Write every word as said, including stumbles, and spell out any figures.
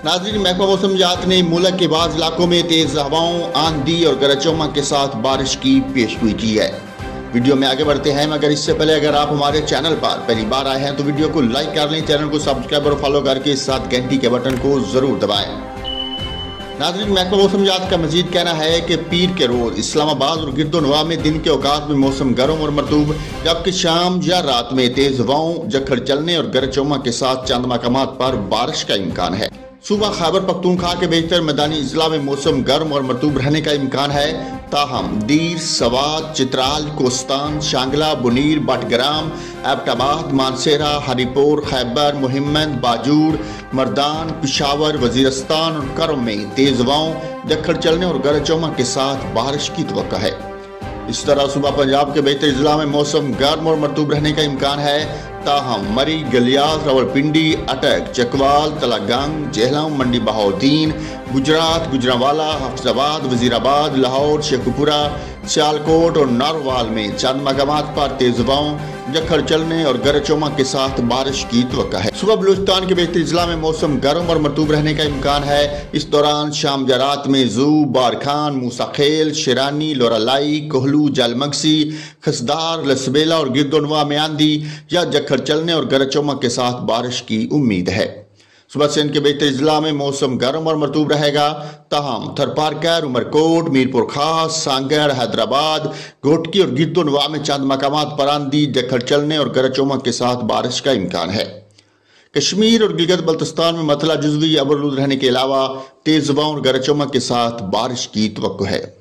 नाज़रीन, महकमा मौसमियात ने मुल्क के बाज़ इलाकों में तेज़ हवाओं, आंधी और गरज चमक के साथ बारिश की पेशगोई की है। वीडियो में आगे बढ़ते हैं, मगर इससे पहले अगर आप हमारे चैनल पर पहली बार आए हैं तो वीडियो को लाइक कर लें, चैनल को सब्सक्राइब और फॉलो करके साथ घंटी के बटन को ज़रूर दबाएं। नाज़रीन, महकमा मौसमियात का मजीद कहना है कि पीर के रोज़ इस्लामाबाद और गिरदोनवा में दिन के औकात में मौसम गर्म और मरतूब, जबकि शाम या रात में तेज़ हवाओं, झक्खड़ चलने और गरज चमक के साथ चंद मकामात पर बारिश का इम्कान है। सुबह खैबर पख्तूनख्वा के बेहतर मैदानी अजला में मौसम गर्म और मरतूब रहने का इम्कान है, ताहम दीर, सवात, चित्राल, कोस्तान, शांगला, बुनीर, बटग्राम, एबटाबाद, मानसेरा, हरीपुर, खैबर, मुहिम्मद, बाजूर, मर्दान, पिशावर, वजीरस्तान और करम में तेज हवाओं, झक्खड़ चलने और गरज चमक के साथ बारिश की तवक्को है। इस तरह सुबह पंजाब के बेहतर अजला में मौसम गर्म और मरतूब रहने का इम्कान है, ताहम मरी, गलियास, रावलपिंडी, अटक, चकवाल, तलागंग, जेहलम, मंडी बहाउद्दीन, गुजरात, गुजरांवाला, हफ्जाबाद, वजीराबाद, लाहौर, शेखुपुरा, सियालकोट और नारवाल में चंद मकामात पर तेज हवाओं, झक्खड़ चलने और गरज चमक के साथ बारिश की तवक्को है। सुबह बलूचिस्तान के बेहतर अजला में मौसम गर्म और मरतूब रहने का इम्कान है। इस दौरान शाम या रात में जू, बारखान, मूसाखेल, शिरानी, लोरालाई, कोहलू, जालमगसी, खसदार, लसबेला और गिरदोनवा में आंधी या झक्खड़ चलने और गरज चमक के साथ बारिश की उम्मीद है। सुबह सिंध के बेहतर अजला में मौसम गर्म और मरतूब रहेगा, ताहम थरपारकर, उमरकोट, मीरपुर खास, सांगड़, हैदराबाद, घोटकी और गिरदोनवा में चंद मकामात पर आंधी, झक्खड़ चलने और गरज चमक के साथ बारिश का इम्कान है। कश्मीर और गिलगित बल्तिस्तान में मतला जुज़वी अबरलूद रहने के अलावा तेज हवाओं और गरज चमक के साथ बारिश की तवक्को है।